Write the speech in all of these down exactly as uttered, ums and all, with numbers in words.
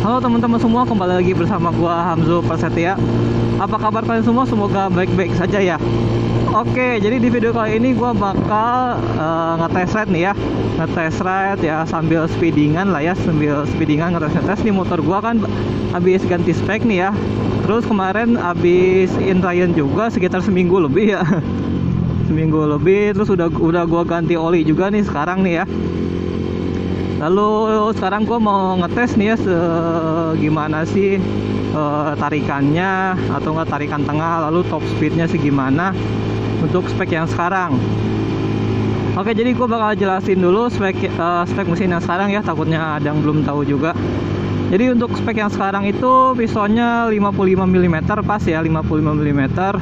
Halo teman-teman semua, kembali lagi bersama gua Hamzo Prasetya. Apa kabar kalian semua? Semoga baik-baik saja ya. Oke, jadi di video kali ini gua bakal uh, ngetes ride nih ya. Ngetes ride ya sambil speedingan lah ya, sambil speedingan ngetes-ngetes nih. Motor gua kan habis ganti spek nih ya. Terus kemarin habis inline juga sekitar seminggu lebih ya. Seminggu lebih, terus udah udah gua ganti oli juga nih sekarang nih ya. Lalu sekarang gue mau ngetes nih ya se gimana sih e, tarikannya atau enggak tarikan tengah, lalu top speednya segimana untuk spek yang sekarang. Oke, jadi gue bakal jelasin dulu spek e, spek mesin yang sekarang ya, takutnya ada yang belum tahu juga. Jadi untuk spek yang sekarang itu pistonnya lima puluh lima milimeter pas ya, lima puluh lima milimeter.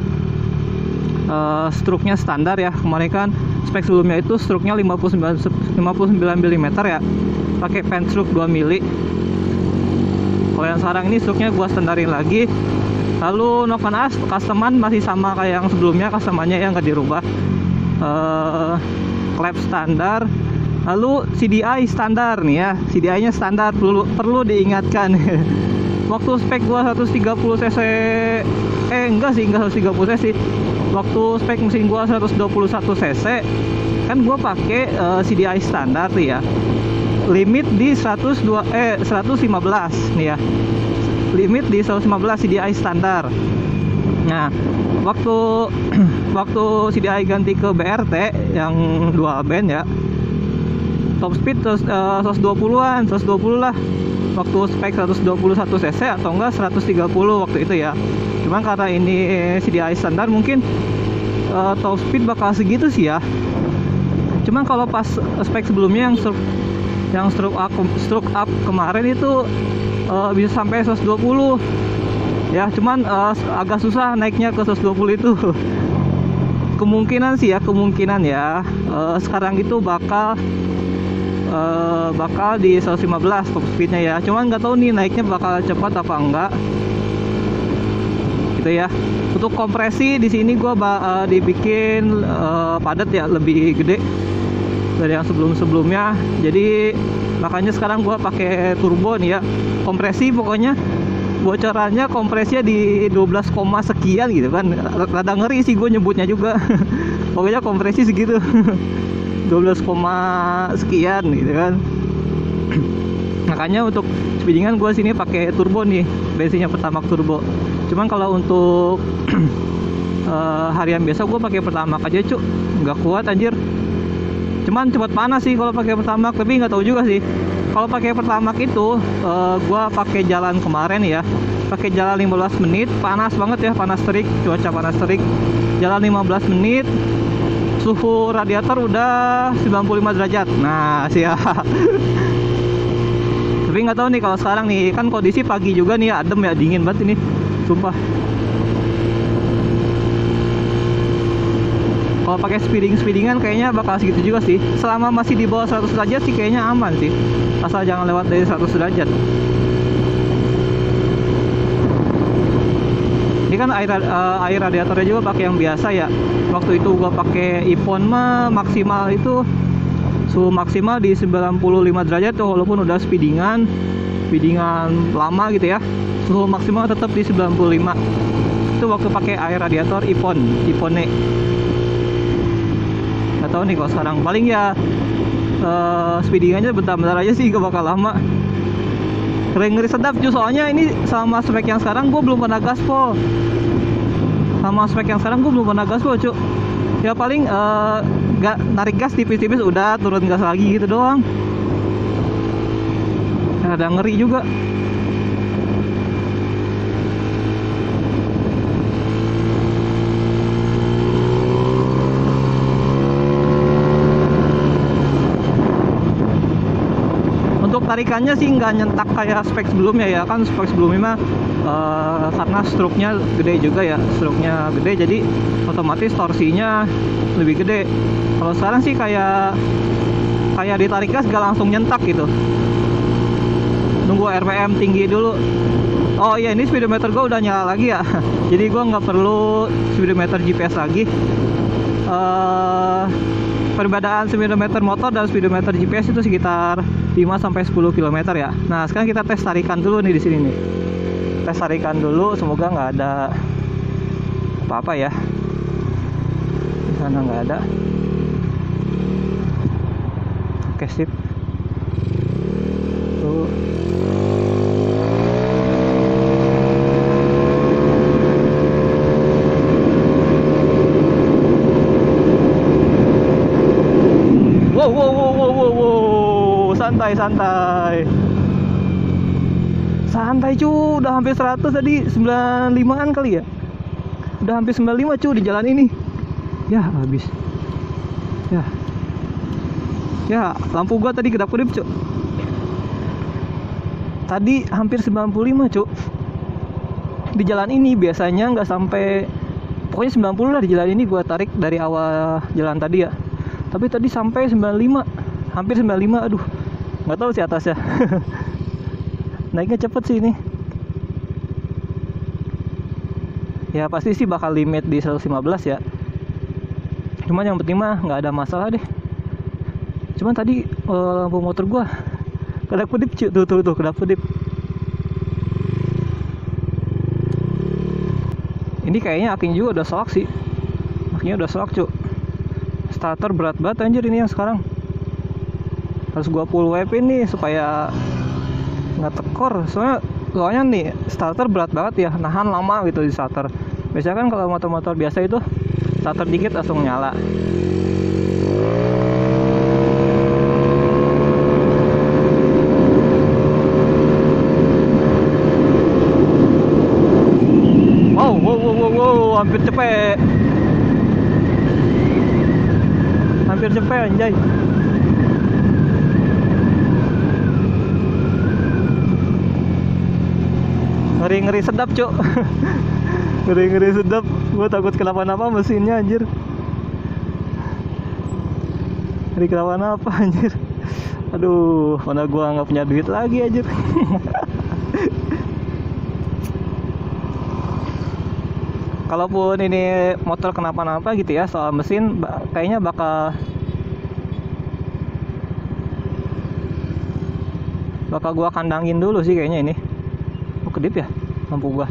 Uh, struknya standar ya. Kemarin kan spek sebelumnya itu struknya lima puluh sembilan milimeter ya, pakai pen struk dua mili. Kalau yang sekarang ini struknya gua standarin lagi. Lalu knock and as customan masih sama kayak yang sebelumnya, customannya yang nggak dirubah. Uh, klep standar. Lalu C D I standar nih ya, C D I nya standar, perlu perlu diingatkan. Waktu spek gua seratus tiga puluh cc, eh enggak sih, enggak seratus tiga puluh cc. Waktu spek mesin gua seratus dua puluh satu cc, kan gua pakai uh, C D I standar tuh ya. Limit di seratus dua eh seratus lima belas nih ya. Limit di seratus lima belas C D I standar. Nah, waktu waktu C D I ganti ke B R T yang dual band ya. Top speed terus uh, seratus dua puluhan, seratus dua puluh lah. Waktu spek seratus dua puluh satu cc atau enggak seratus tiga puluh waktu itu ya. Cuman karena ini C D I standar mungkin uh, top speed bakal segitu sih ya. Cuman kalau pas spek sebelumnya yang stroke yang stroke up, stroke up kemarin itu uh, bisa sampai seratus dua puluh. Ya, cuman uh, agak susah naiknya ke seratus dua puluh itu. Kemungkinan sih ya, kemungkinan ya. Uh, sekarang itu bakal Uh, bakal di seratus lima belas top speednya ya. Cuman nggak tahu nih naiknya bakal cepat apa enggak. Gitu ya. Untuk kompresi di sini gua uh, dibikin uh, padat ya, lebih gede dari yang sebelum-sebelumnya. Jadi makanya sekarang gua pakai turbo nih ya. Kompresi pokoknya bocorannya kompresinya di dua belas, sekian gitu kan. Rada ngeri sih gue nyebutnya juga. Pokoknya kompresi segitu. dua belas, sekian gitu kan. Makanya untuk speedingan gue sini pakai turbo nih, bensinnya Pertamax turbo. Cuman kalau untuk uh, harian biasa gue pakai Pertamax aja cuk, nggak kuat anjir. Cuman cepat panas sih kalau pakai Pertamax, tapi nggak tahu juga sih. Kalau pakai Pertamax itu uh, gue pakai jalan kemarin ya, pakai jalan lima belas menit, panas banget ya, panas terik, cuaca panas terik. Jalan lima belas menit, suhu radiator udah sembilan puluh lima derajat. Nah, siap. Tapi nggak tahu nih kalau sekarang nih, kan kondisi pagi juga nih, adem ya, dingin banget ini, sumpah. Kalau pakai speeding speedingan kayaknya bakal segitu juga sih. Selama masih di bawah seratus derajat sih kayaknya aman sih, asal jangan lewat dari seratus derajat. Ini kan air uh, air radiatornya juga pakai yang biasa ya. Waktu itu gua pakai iPhone mah maksimal itu suhu maksimal di sembilan puluh lima derajat tuh, walaupun udah speedingan speedingan lama gitu ya. Suhu maksimal tetap di sembilan puluh lima. Itu waktu pakai air radiator iPhone, iPhone. Nggak tahu nih kalau sekarang, paling ya uh, speedingannya bentar-bentar aja sih, gak bakal lama. Ngeri-ngeri sedap cuy, soalnya ini sama spek yang sekarang gue belum pernah gaspol. Sama spek yang sekarang gue belum pernah gaspol cuy. Ya paling uh, gak narik gas tipis-tipis udah turun gas lagi gitu doang. Ada ngeri juga. Tarikannya sih nggak nyentak kayak spek sebelumnya ya, kan spek sebelumnya mah uh, karena struknya gede juga ya, struknya gede jadi otomatis torsinya lebih gede. Kalau sekarang sih kayak kayak ditarik gas gak langsung nyentak gitu, nunggu R P M tinggi dulu. Oh iya, ini speedometer gue udah nyala lagi ya. Jadi gue nggak perlu speedometer G P S lagi. uh, perbedaan speedometer motor dan speedometer G P S itu sekitar lima sampai sepuluh kilometer ya. Nah, sekarang kita tes tarikan dulu nih di sini nih. Tes tarikan dulu, semoga nggak ada apa-apa ya. Di sana nggak ada. Oke, sip. Tuh. Wow, wow, wow, wow, wow, wow. Santai, santai. Santai cu, udah hampir seratus tadi, sembilan puluh limaan kali ya. Udah hampir sembilan puluh lima cu di jalan ini. Ya, habis. Ya. Ya, lampu gua tadi kedap-kedip cu. Tadi hampir sembilan puluh lima cu. Di jalan ini biasanya nggak sampai, pokoknya sembilan puluh lah di jalan ini gua tarik dari awal jalan tadi ya. Tapi tadi sampai sembilan puluh lima, hampir sembilan puluh lima, aduh, nggak tahu sih atasnya. Naiknya cepet sih ini. Ya pasti sih bakal limit di seratus lima belas ya. Cuman yang penting mah nggak ada masalah deh. Cuman tadi uh, lampu motor gua kedap-kedip cuy, tuh tuh tuh kedap-kedip. Ini kayaknya aking juga udah soak sih. Akingnya udah soak cuy. Starter berat banget anjir ini yang sekarang. Harus gua full W P nih supaya nggak tekor. Soalnya soalnya nih starter berat banget ya, nahan lama gitu di starter. Biasanya kan kalau motor-motor biasa itu starter dikit langsung nyala. Wow, wow, wow, wow, wow, hampir cepet. Hampir cepet anjay. Ngeri-ngeri sedap cuk. Ngeri-ngeri sedap. Gue takut kenapa-napa mesinnya anjir. Ngeri kenapa-napa anjir. Aduh, mana gue nggak punya duit lagi anjir. Kalaupun ini motor kenapa-napa gitu ya soal mesin, kayaknya bakal bakal gua kandangin dulu sih kayaknya ini. Oh, kedip ya lampu gua.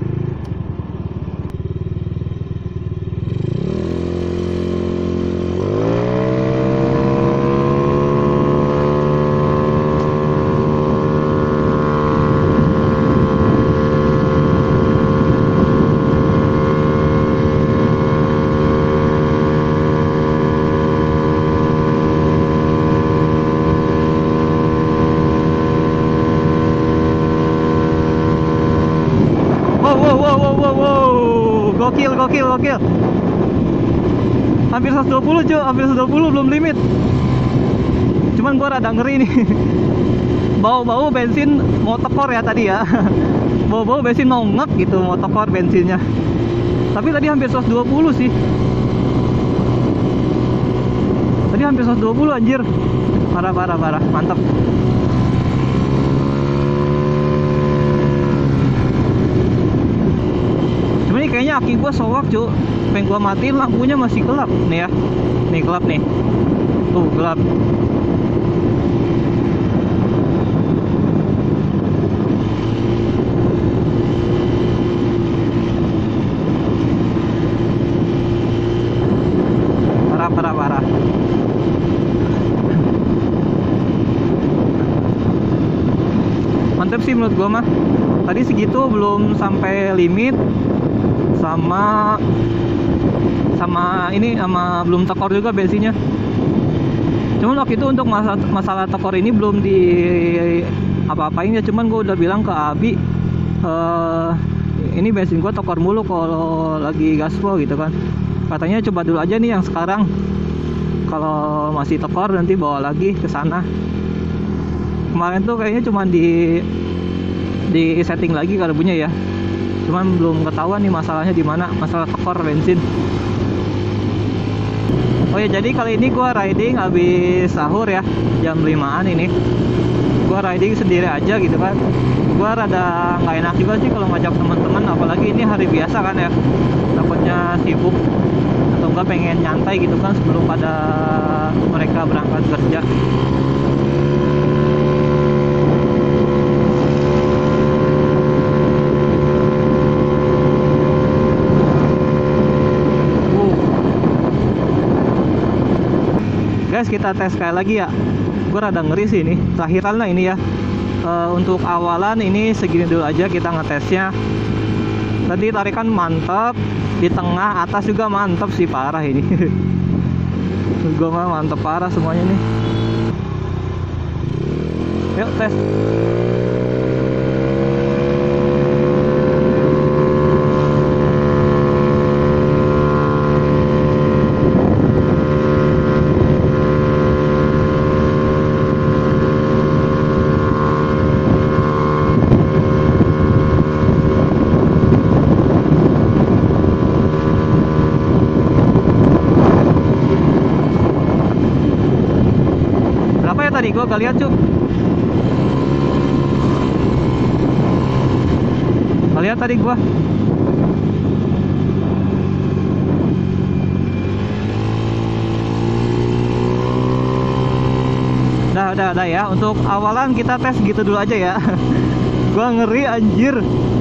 Gokil, gokil, gokil. Hampir seratus dua puluh cuy, hampir seratus dua puluh belum limit. Cuman gua rada ngeri nih. Bau-bau bensin mau tekor ya tadi ya. Bau-bau bensin mau ngek gitu, mau tekor bensinnya. Tapi tadi hampir seratus dua puluh sih. Tadi hampir seratus dua puluh anjir. Parah, parah, parah. Mantap. Ini kayaknya aki gua soak cu. Pengen gua matiin lampunya masih gelap nih ya. Nih gelap nih. Tuh gelap. Parah, parah, parah. Mantep sih menurut gua mah. Tadi segitu belum sampai limit. sama sama ini sama belum tekor juga bensinnya. Cuman waktu itu untuk masalah, masalah tekor ini belum di apa-apain ya. Cuman gue udah bilang ke Abi, uh, ini bensin gue tekor mulu kalau lagi gaspol gitu kan. Katanya coba dulu aja nih yang sekarang. Kalau masih tekor nanti bawa lagi ke sana. Kemarin tuh kayaknya cuman di di setting lagi karbunya ya. Cuman belum ketahuan nih masalahnya di mana, masalah tekor bensin. Oh ya, jadi kali ini gua riding habis sahur ya, jam limaan ini. Gua riding sendiri aja gitu kan. Gua rada nggak enak juga sih kalau ngajak teman-teman, apalagi ini hari biasa kan ya. Takutnya sibuk atau gua pengen nyantai gitu kan sebelum pada mereka berangkat kerja. Guys, kita tes sekali lagi ya. Gue rada ngeri sih ini. Terakhiran lah ini ya. E, untuk awalan ini segini dulu aja kita ngetesnya. Tadi tarikan mantap, di tengah atas juga mantap sih, parah ini. Gue mah mantap parah semuanya nih. Yuk tes. Tadi gua gak lihat cuk, gak lihat tadi gua. Dah, dah, dah ya. Untuk awalan kita tes gitu dulu aja ya. Gua ngeri anjir,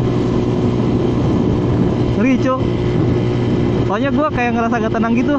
ngeri cuk. Soalnya gua kayak ngerasa gak tenang gitu.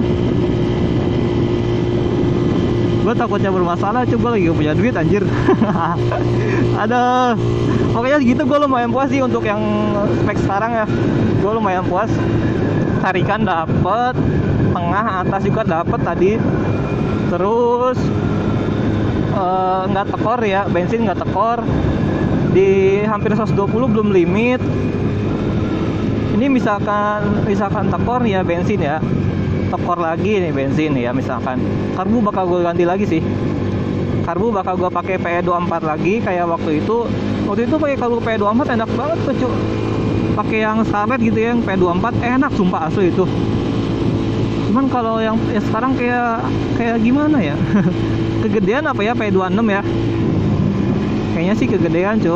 Gue takutnya bermasalah, coba lagi gak punya duit anjir. Aduh, pokoknya gitu. Gue lumayan puas sih untuk yang spek sekarang ya. Gue lumayan puas. Tarikan dapet, tengah atas juga dapet tadi. Terus nggak uh, tekor ya, bensin nggak tekor. Di hampir seratus dua puluh belum limit. Ini misalkan misalkan tekor ya bensin ya, tekor lagi nih bensin ya, misalkan karbu bakal gue ganti lagi sih. Karbu bakal gue pakai P E dua puluh empat lagi kayak waktu itu. Waktu itu pakai karbu P E dua puluh empat enak banget tuh cu. Pakai yang Scarlett gitu ya, yang P E dua puluh empat enak sumpah asli itu. Cuman kalau yang ya sekarang kayak kayak gimana ya? Kegedean apa ya P E dua puluh enam ya? Kayaknya sih kegedean cu.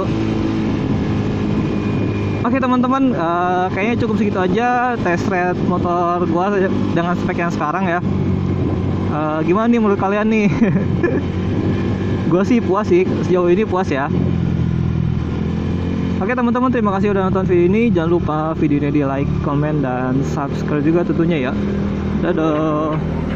Oke teman-teman, uh, kayaknya cukup segitu aja test ride motor gua dengan spek yang sekarang ya. Uh, gimana nih menurut kalian nih? Gua sih puas sih, sejauh ini puas ya. Oke teman-teman, terima kasih udah nonton video ini. Jangan lupa videonya di like, comment, dan subscribe juga tentunya ya. Dadah.